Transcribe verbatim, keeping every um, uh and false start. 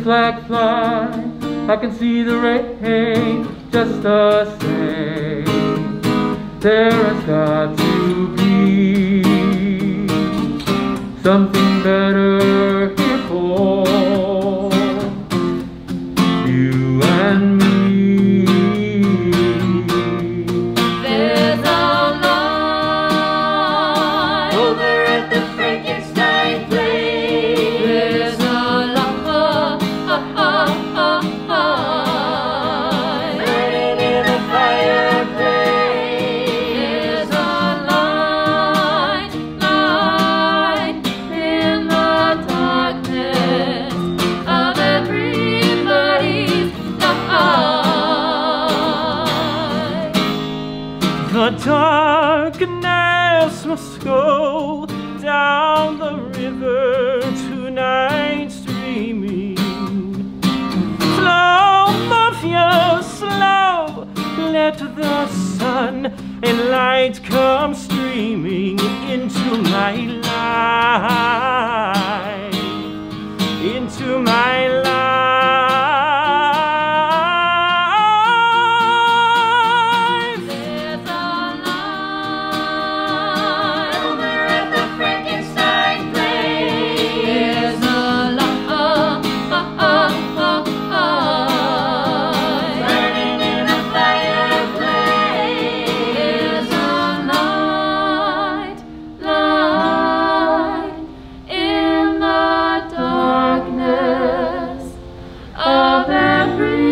flag fly, I can see the rain just the same. There has got to be something better here for you and me. There's a line over at the Frankenstein place. There's a line burning in a fireplace. There's a light, light in the darkness of everybody's life. The darkness must go down the river tonight, streaming. Slow, Morpheus, slow. Let the sun and light come streaming into my life, into my life. There's a line over at the Frankenstein place. There's a line burning in a fireplace. There's a light, light in the darkness of every